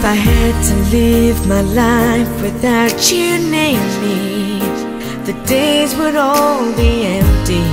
I had to live my life without you near me, the days would all be empty.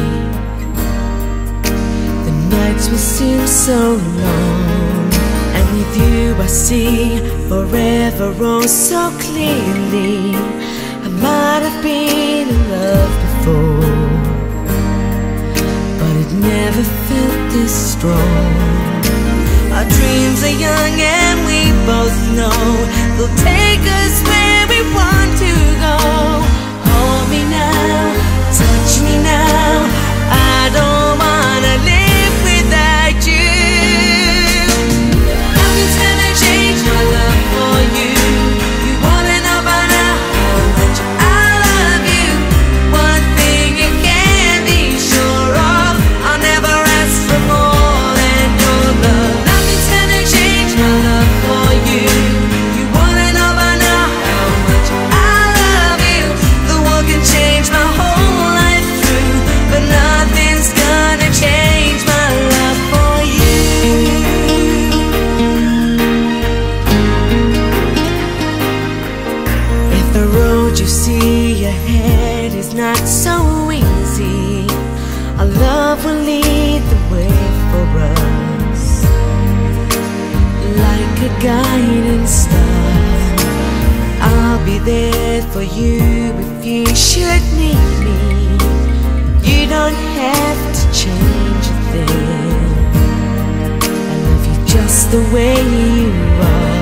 The nights will seem so long, and with you I see forever oh so clearly. I might have been in love before, but it never felt this strong. Our dreams are young and we both know they'll take us where we want to go. Hold me now, touch me now, I don't wanna live without you. Nothing's gonna change my love for you. You wanna know by now how much I love you. One thing you can be sure of, I'll never ask for more than your love. Nothing's gonna change my love for you. You wanna know by now how much I love you. The world can change my whole life through, but nothing's gonna change my love for you. If the road you see ahead is not so easy, our love will lead the way for us, like a guiding star. I'll be there for you if you should need me. You don't have to change a thing. I love you just the way you are.